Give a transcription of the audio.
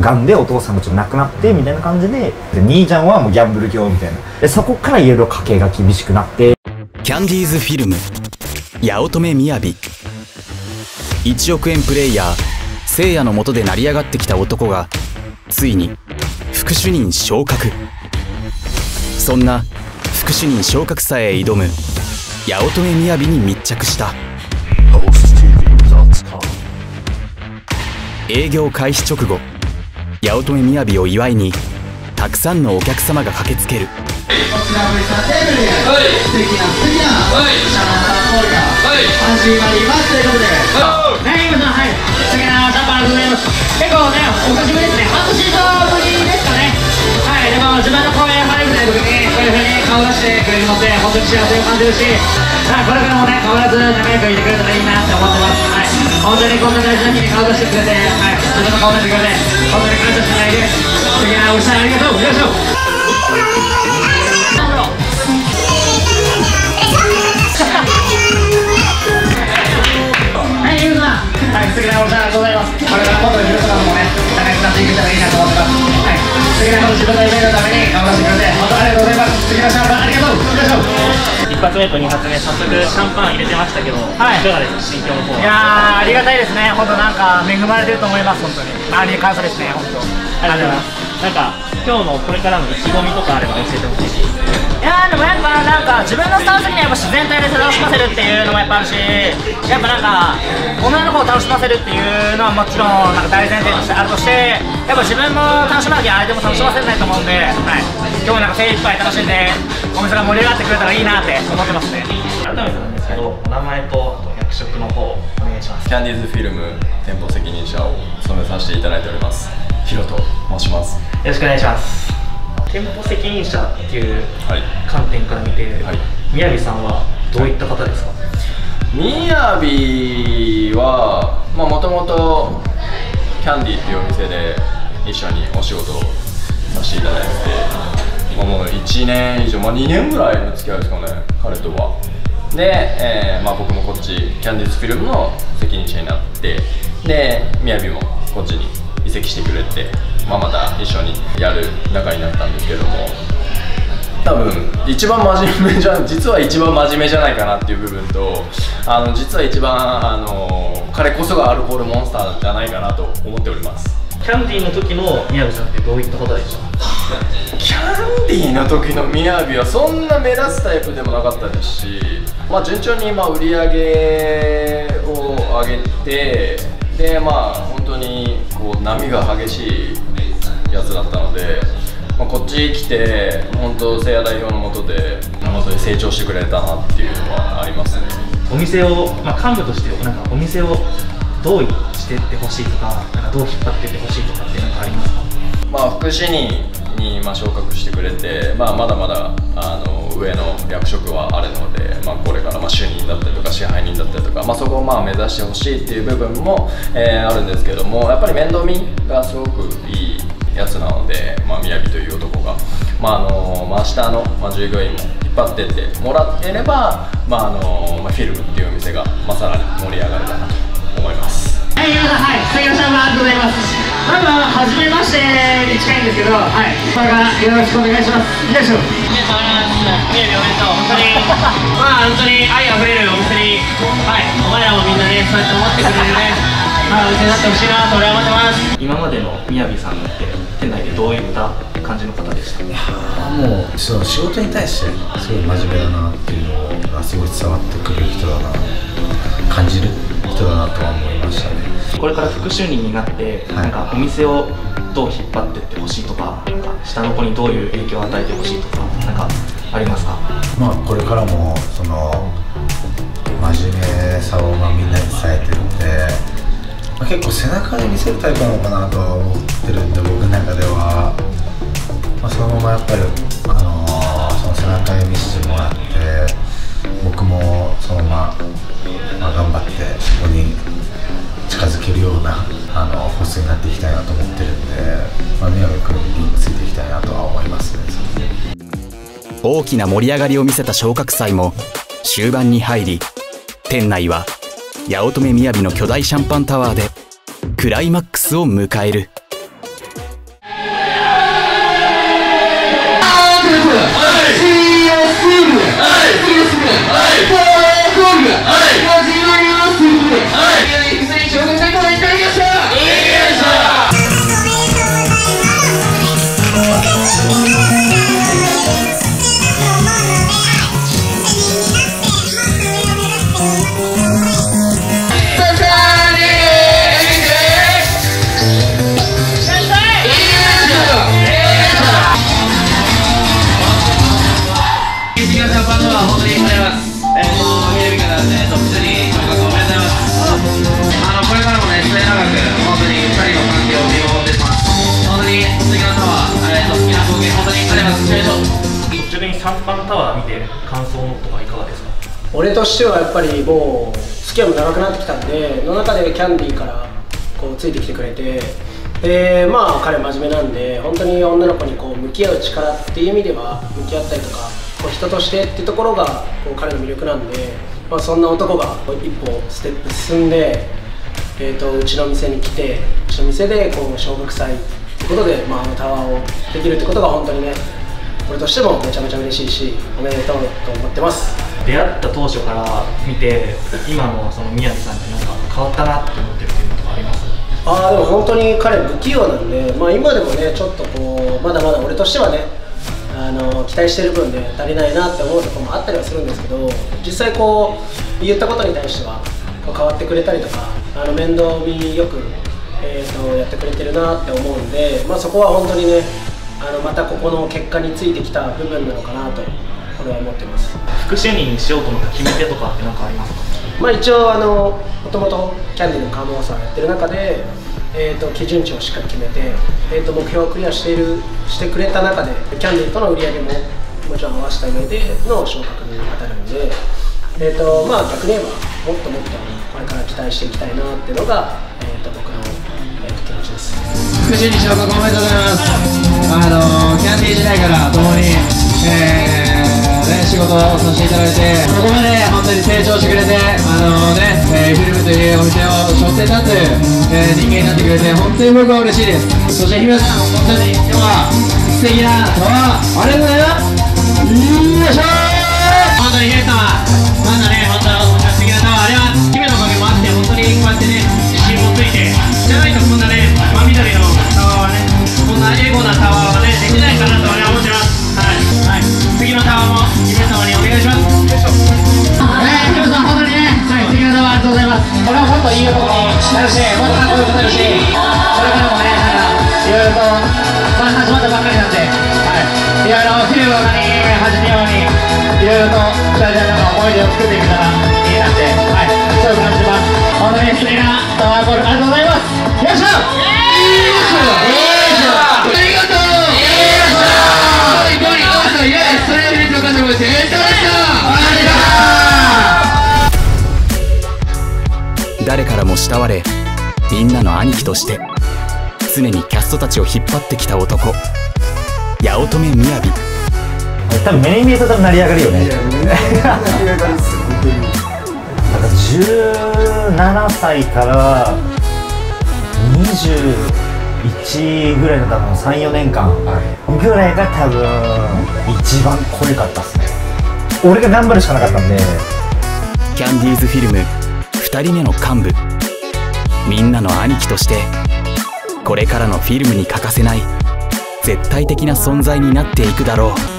がんでお父さんがちょっと亡くなってみたいな感じで、兄ちゃんはもうギャンブル狂みたいな。でそこからいろいろ家計が厳しくなって、 キャンディーズフィルム八乙女みやび、1億円プレイヤーせいやの下で成り上がってきた男がついに副主任昇格。そんな副主任昇格さえ挑む八乙女みやびに密着した。営業開始直後、八乙女みやびを祝いにたくさんのお客様が駆けつける。 こちらのさテーブルで素敵なシャンパンコールが始まりますということで、はい皆さん、はい素敵なシャンパンでございます。結構ねお久しぶりですね。半年以上ぶりですかね。はい、でも自分の公演入るみたいな時にこういう風に顔出してくれるので本当に幸せを感じるし、これからもね変わらず仲良くいてくれたらいいなって思ってます。はい、本当にこんな大事な日に顔出してくれて、はい、自分の顔出してくれて本当に感謝しないで、素敵なおじさんありがとう。よいしょ。はい、ゆうさん、はい、素敵なおじさんでございます。これからもっと皆さんもね仲良くなっていけたらいいなと思ってます。はい、素敵な自分の夢のために顔出してくれて本当ありがとうございます。素敵なシャンパンありがとう。よいしょ。 一発目と二発目早速シャンパン入れてましたけど、はい、いかがですか心境の方は。 いやーありがたいですね。本当なんか恵まれてると思います。本当に周りに感謝ですね。本当ありがとうございます。なんか今日のこれからの意気込みとかあれば教えてほしいです。 いやーでもやっぱなんか自分のスタンス的にはやっぱ自然体で楽しませるっていうのもやっぱあるし、やっぱなんか女の子を楽しませるっていうのはもちろんなんか大前提としてあるとして、やっぱ自分も楽しまなきゃ相手も楽しませないと思うんで、はい、今日なんか精一杯楽しんでお店が盛り上がってくれたらいいなって思ってますね。 改めてなんですけど、お名前とあと役職の方お願いします。 キャンディーズフィルム店舗責任者を務めさせていただいておりますヒロと申します。 よろしくお願いします。店舗責任者っていう観点から見て、みやびさんはどういった方ですか？ みやびはもともとキャンディーっていうお店で一緒にお仕事をさせていただいて、もう1年以上、2年ぐらいの付き合いですかね、彼とは。で、僕もこっちキャンディーズフィルムの責任者になって、でみやびもこっちに移籍してくれて、また一緒にやる仲になったんですけども、多分一番真面目実は一番真面目じゃないかなっていう部分と、実は一番彼こそがアルコールモンスターじゃないかなと思っております。 キャンディーの時のみやびさんってどういった方でした？ キャンディーの時のみやびはそんな目立つタイプでもなかったですし、順調に売り上げを上げて、で本当にこう波が激しいやつだったので、こっち来て本当せいや代表の下で本当に成長してくれたなっていうのはありますね。 お店を、幹部としてなんかお店をどうしてってほしいとか、なんかどう引っ張ってってほしいとかってなんかありますか？ 副主任に昇格してくれて、まだまだ上の役職はあるので、これから主任だったりとか支配人だったりとか、そこを目指してほしいっていう部分も、あるんですけども、やっぱり面倒見がすごくいいやつなので、みやびという男が、下の従業員も引っ張ってってもらえれば、フィルムっていうお店がさらに盛り上がるかなと思います。 はい、皆さん、はい、素敵なシャンパンでございます。多分初めましてに近いんですけど、はい、これからよろしくお願いします。よいしょ。みやびおめでとう。本当に愛あふれるお店に、はい、お前らもみんなねそうやって思ってくれるね、お店になってほしいなと俺は思ってます。 今までのみやびさんって店内でどういった感じの方でした？ もうその仕事に対してすごい真面目だなっていうのがすごい伝わってくる人だな、感じる人だなとは思いましたね。 これから副主任になって、なんかお店をどう引っ張ってってほしいとか、なんか下の子にどういう影響を与えてほしいとか、なんかありますか？ これからもその真面目さをみんなに伝えてるんで、結構背中で見せるタイプなのかなとは思ってるんで、僕の中では、そのままやっぱりその背中で見せてもらって、僕もそのまま頑張ってそこに近づけるようなホストになっていきたいなと思ってるんで、みやび君についていきたいなとは思いますね。 大きな盛り上がりを見せた昇格祭も終盤に入り、店内は八乙女みやびの巨大シャンパンタワーでクライマックスを迎える。 次のスクゴールが始まりますということで宮城選手おめでとうございました。 ちなみに3番タワー見て感想とかいかがですか？ 俺としてはやっぱりもう付き合いも長くなってきたんで、の中でキャンディーからこうついてきてくれて、でまあ彼真面目なんで、本当に女の子にこう向き合う力っていう意味では向き合ったりとか、こう人としてっていうところがこう彼の魅力なんで、まあ、そんな男が一歩ステップ進んで、うちの店に来て、うちの店でこう小学祭ってことで、まあ、タワーをできるってことが本当にね、俺としてもめちゃめちゃ嬉しいし、おめでとうと思ってます。 出会った当初から見て今のその宮城さんってなんか変わったなって思ってるっていうことはあります？ でも本当に彼不器用なんで、まあ、今でもねちょっとこうまだまだ俺としてはね期待してる分で足りないなって思うところもあったりはするんですけど、実際こう言ったことに対してはこう変わってくれたりとか面倒見よく、やってくれてるなって思うんで、まあ、そこは本当にねまたここの結果についてきた部分なのかなと俺は思ってます。 副主任にしようと思った決め手とかって何かありますか？ まあ一応もともとキャンディーのカーモンさんやってる中で、基準値をしっかり決めて、目標をクリアしてくれた中でキャンディーとの売り上げももちろん合わせた上での昇格に当たるんで、まあ逆に言えばもっともっとこれから期待していきたいなっていうのが、僕の、気持ちです。 副主任昇格おめでとうございます。キャンディー時代から共に、仕事をさせていただいて、ここまで本当に成長してくれて、フィルムというお店を背負って立つ、人間になってくれて本当に僕は嬉しいです。そして日村さん、本当に今日は素敵なタワーありがとうございます。よいしょー。本当に日村様、まだね、本当素敵なタワーあります。姫のおかげもあって、本当にこうやってね、自信もついて、じゃないとこんなね、真緑のタワーはね、こんなエゴなタワーはね、できないかなと思ってます。はい、次のタワーも姫様にお願いします。姫さん、本当にね、素敵なタワーありがとうございます。これは本当にいい男になるし、もっとかっこよくなるし、これからもね、いろいろと、まあ始まったばっかりなんで、いろいろフィルムに始めように、いろいろと2人で思い出を作っていけたらいいなって、そういう感じてます。本当に素敵なタワーゴールありがとうございます。よいしょ。ありがとう。 誰からも慕われみんなの兄貴として常にキャストたちを引っ張ってきた男、八乙女みやび。 多分目に見えたら成り上がるよね。だから17歳から21ぐらいの多分 3,4 年間ぐらいが多分一番濃かったっすね。俺が頑張るしかなかったんで。 キャンディーズフィルム2人目の幹部、みんなの兄貴としてこれからのフィルムに欠かせない絶対的な存在になっていくだろう。